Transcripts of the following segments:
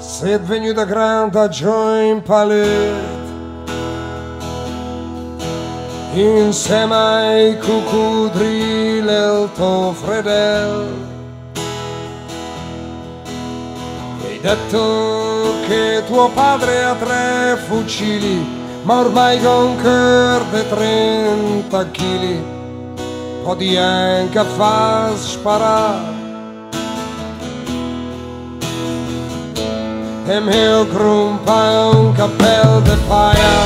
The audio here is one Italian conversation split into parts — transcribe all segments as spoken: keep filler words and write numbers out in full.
Sei venuta grande a Join Palette insieme ai coccodrilli e il tuo fratello. Hai detto che tuo padre ha tre fucili, ma ormai con corde trenta chili podi anche far sparare. E mio grumpa è un cappello de paia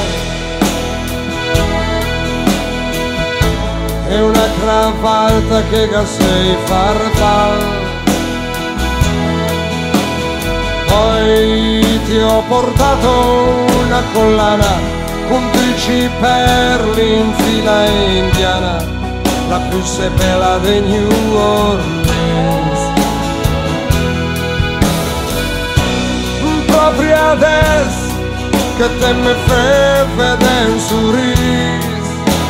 e una cravatta che sei far. Poi ti ho portato una collana con dieci perli in fila indiana, la più bella di New Orleans. Proprio adesso che te mi fai vedere un sorriso,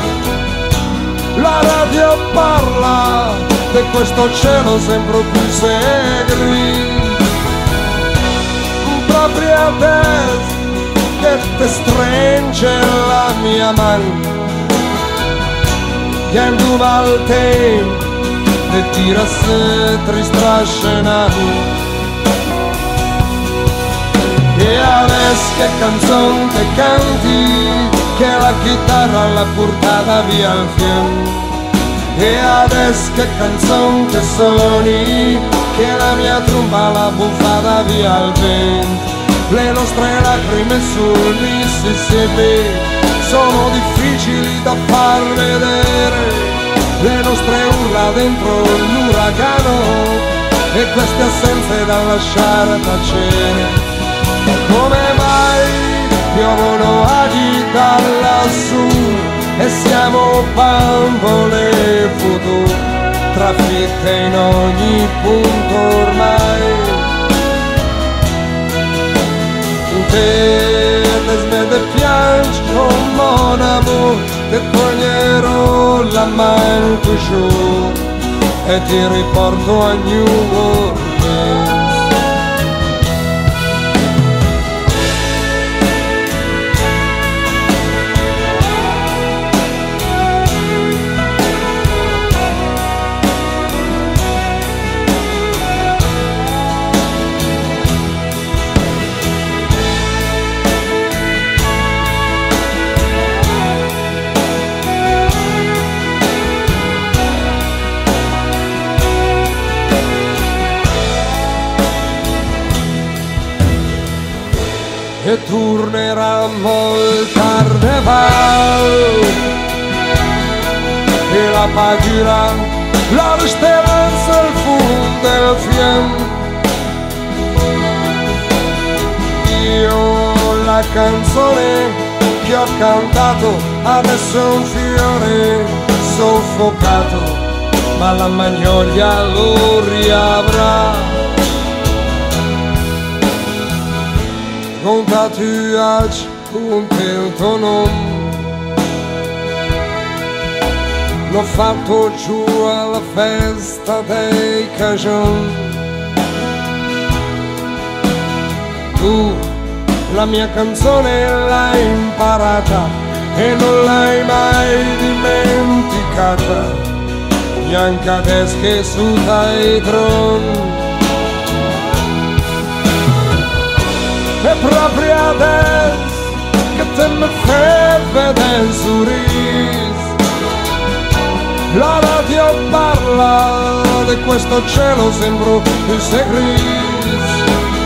la radio parla di questo cielo sempre più segreto. Proprio adesso che te stringe la mia mano, che anduva al tempo e tira se tristrascenato. E adesso che canzone te canti, che la chitarra l'ha portata via al fianco. E adesso che canzone te suoni, che la mia tromba l'ha buffata via al vento. Le nostre lacrime sul Mississippi sono difficili da far vedere, le nostre urla dentro l'uragano e queste assenze da lasciare tacere. Come mai piovono aghi da lassù e siamo bambole futuro, trafitte in ogni punto ormai. Te ne smette piangi con mon amour, te toglierò la mano toujours e ti riporto a New Orleans. E torneranno il carnaval e la pagherà la speranza al fondo del fianco. Io la canzone che ho cantato adesso è un fiore soffocato, ma la magnolia lo riavrà. Con tatuaggi, con il tuo nome, l'ho fatto giù alla festa dei Cajon. Tu la mia canzone l'hai imparata e non l'hai mai dimenticata, neanche adesso che su dai tron. E proprio adesso che te mi fai vedere un sorriso, la radio parla di questo cielo sempre più segreto.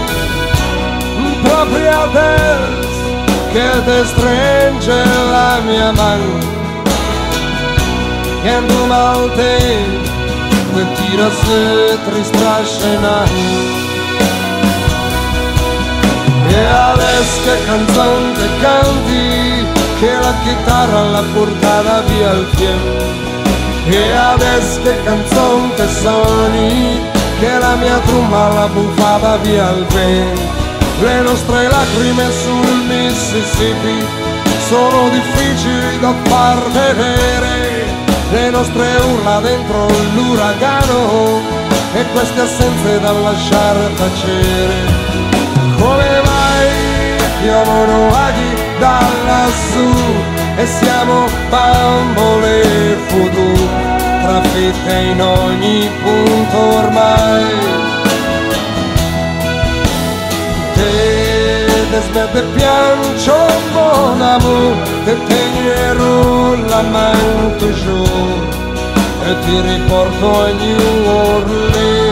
Proprio adesso che te stringe la mia mano, che anduma al tempo e tira se tristrascenato. E adesso che canzone te canti, che la chitarra l'ha portata via al fianco. E adesso che canzone te suoni, che la mia tromba l'ha buffata via al vento. Le nostre lacrime sul Mississippi sono difficili da far vedere, le nostre urla dentro l'uragano e queste assenze da lasciare tacere. Come piovono aghi da lassù e siamo bambole voodoo, trafitte in ogni punto ormai. Te desmette piancio mon amour, te tegnerò la main toujours e ti riporto a New Orleans.